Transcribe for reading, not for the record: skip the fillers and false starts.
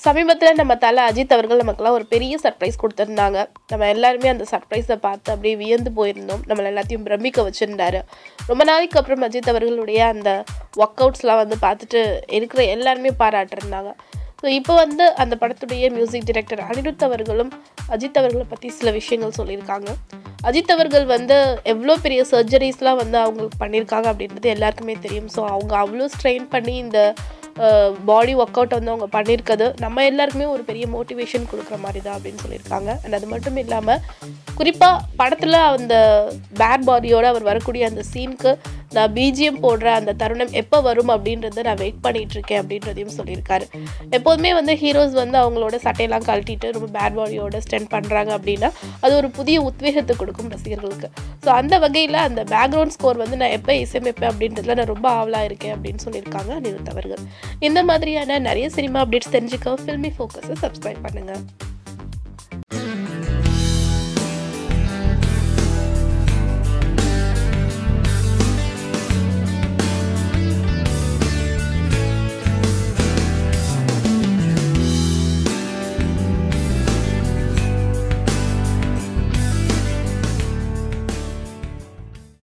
சமீபத்தில் நம்ம தல அஜித் அவர்கள் நமக்குலாம் ஒரு பெரிய சர்ப்ரைஸ் கொடுத்துருந்தாங்க. நம்ம எல்லாருமே அந்த சர்ப்ரைஸை பார்த்து அப்படியே வியந்து போயிருந்தோம். நம்மளை எல்லாத்தையும் பிரமிக்க வச்சுருந்தாரு. ரொம்ப நாளைக்கு அப்புறம் அஜித் அவர்களுடைய அந்த ஒர்க் அவுட்ஸ்லாம் வந்து பார்த்துட்டு இருக்கிற எல்லாருமே பாராட்டிருந்தாங்க. ஸோ இப்போ வந்து அந்த படத்துடைய மியூசிக் டைரக்டர் அனிருத் அவர்களும் அஜித் அவர்களை பற்றி சில விஷயங்கள் சொல்லியிருக்காங்க. அஜித் அவர்கள் வந்து எவ்வளோ பெரிய சர்ஜரிஸ்லாம் வந்து அவங்களுக்கு பண்ணியிருக்காங்க அப்படின்றது எல்லாருக்குமே தெரியும். ஸோ அவங்க அவ்வளோ ஸ்ட்ரெயின் பண்ணி இந்த பாடி ஒர்க் அவுட் வந்து அவங்க பண்ணியிருக்கிறது நம்ம எல்லாருக்குமே ஒரு பெரிய மோட்டிவேஷன் கொடுக்குற மாதிரி தான் அப்படின்னு சொல்லியிருக்காங்க. அண்ட் அது மட்டும் இல்லாமல் குறிப்பாக படத்தில் அந்த பேட் பாடியோடு அவர் வரக்கூடிய அந்த சீனுக்கு நான் பிஜிஎம் போடுற அந்த தருணம் எப்போ வரும் அப்படின்றத நான் வெயிட் பண்ணிகிட்ருக்கேன் அப்படின்றதையும் சொல்லியிருக்காரு. எப்போதுமே வந்து ஹீரோஸ் வந்து அவங்களோட சட்டையெல்லாம் கழட்டிட்டு ரொம்ப பேட் பாடியோட ஸ்டெண்ட் பண்ணுறாங்க அப்படின்னா அது ஒரு புதிய உத்வேகத்தை கொடுக்கும் ரசிகர்களுக்கு. ஸோ அந்த வகையில் அந்த பேக்ரவுண்ட் ஸ்கோர் வந்து நான் எப்போ இசையமைப்பேன் அப்படின்றதுல நான் ரொம்ப ஆவலாக இருக்கேன் அப்படின்னு சொல்லியிருக்காங்க அனிருத் அவர்கள். இந்த மாதிரியான நிறைய சினிமா அப்டேட்ஸ் தெரிஞ்சுக்க ஃபில்மி ஃபோக்கஸை சப்ஸ்கிரைப் பண்ணுங்கள்.